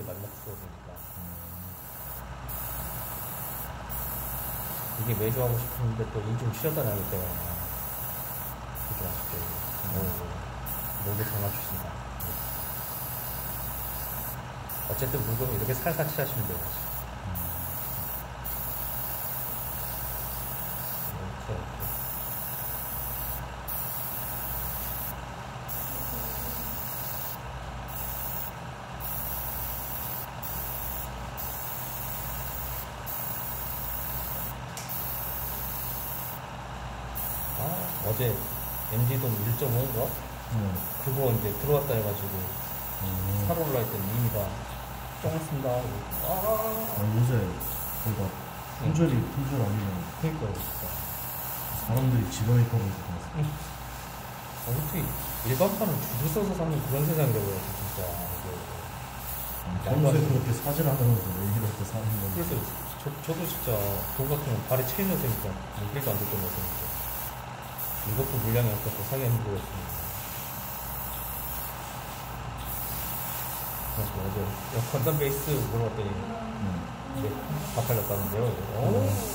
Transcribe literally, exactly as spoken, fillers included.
만났어 보니까. 음. 이게 매주 하고 싶은데 또 일 좀 쉬었다 나기 때문에 그게 아쉽죠. 음. 목을 잘 맞추신다. 어쨌든 물건 이렇게 살살 치하시면 돼요. 음. 이렇게, 이렇게. 아, 어제 엠지돔 일 점 오인가? 음. 그거 이제 들어왔다 해가지고 음. 사러 올라 했더니 이미 다 쫑았습니다. 아, 아, 요새 뭔가 품절이 응. 품절 아니면 그니까요, 진짜. 사람들이 집안에 있다고 해서 응. 아, 어떻게 일반판을 줄을 써서 사는 그런 세상이 되고요, 진짜. 평소에 그렇게 사질 않으면서 왜 이렇게 사는 건지. 그래서 저, 저도 진짜 돈 같은 건 발에 체인을 세니까 일도 안 됐던 거 같으니까 이것도 물량이 없어서 사기 힘들었습니다. 그래서 어제 건담 베이스 물어봤더니 음. 이제 다 팔렸다는데요. 오.